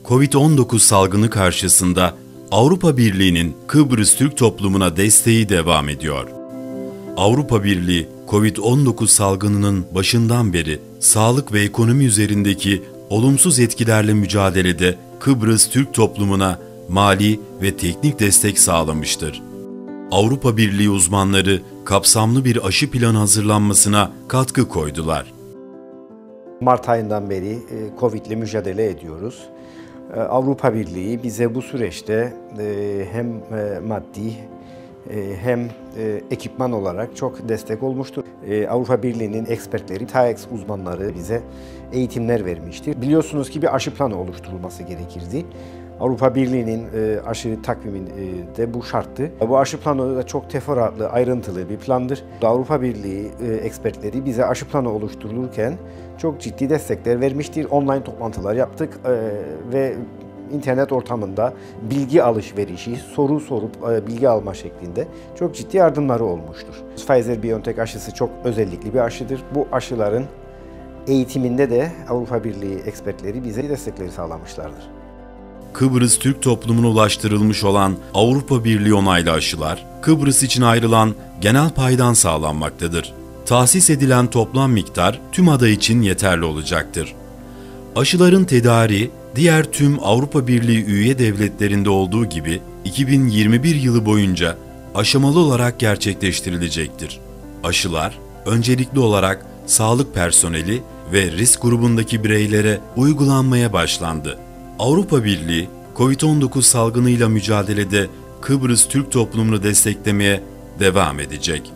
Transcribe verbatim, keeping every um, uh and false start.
Covid on dokuz salgını karşısında Avrupa Birliği'nin Kıbrıs Türk toplumuna desteği devam ediyor. Avrupa Birliği, Covid on dokuz salgınının başından beri sağlık ve ekonomi üzerindeki olumsuz etkilerle mücadelede Kıbrıs Türk toplumuna mali ve teknik destek sağlamıştır. Avrupa Birliği uzmanları kapsamlı bir aşı planı hazırlanmasına katkı koydular. Mart ayından beri Covid ile mücadele ediyoruz. Avrupa Birliği bize bu süreçte hem maddi hem ekipman olarak çok destek olmuştur. Avrupa Birliği'nin ekspertleri, T A E X uzmanları bize eğitimler vermiştir. Biliyorsunuz ki bir aşı planı oluşturulması gerekirdi. Avrupa Birliği'nin aşı takviminde bu şarttı. Bu aşı planı da çok teferruatlı, ayrıntılı bir plandır. Avrupa Birliği ekspertleri bize aşı planı oluşturulurken çok ciddi destekler vermiştir. Online toplantılar yaptık ve internet ortamında bilgi alışverişi, soru sorup bilgi alma şeklinde çok ciddi yardımları olmuştur. Pfizer-BioNTech aşısı çok özellikli bir aşıdır. Bu aşıların eğitiminde de Avrupa Birliği ekspertleri bize destekleri sağlamışlardır. Kıbrıs Türk toplumuna ulaştırılmış olan Avrupa Birliği onaylı aşılar, Kıbrıs için ayrılan genel paydan sağlanmaktadır. Tahsis edilen toplam miktar tüm ada için yeterli olacaktır. Aşıların tedariği, diğer tüm Avrupa Birliği üye devletlerinde olduğu gibi iki bin yirmi bir yılı boyunca aşamalı olarak gerçekleştirilecektir. Aşılar, öncelikli olarak sağlık personeli ve risk grubundaki bireylere uygulanmaya başlandı. Avrupa Birliği, Covid on dokuz salgınıyla mücadelede Kıbrıs Türk toplumunu desteklemeye devam edecek.